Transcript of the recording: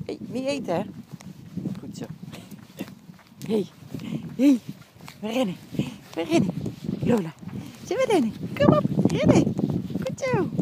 Hey, niet eten, hè? Goed zo. Hey, hey. We rennen. We rennen. Lola. Zullen we rennen? Kom op, rennen. Goed zo.